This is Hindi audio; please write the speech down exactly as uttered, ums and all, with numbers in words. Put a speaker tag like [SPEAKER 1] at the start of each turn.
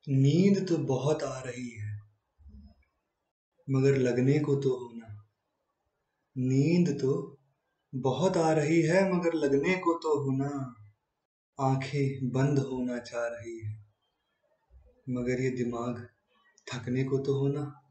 [SPEAKER 1] नींद तो बहुत आ रही है मगर लगने को तो हो ना। नींद तो बहुत आ रही है मगर लगने को तो हो ना। आंखें बंद होना चाह रही है मगर ये दिमाग थकने को तो हो ना।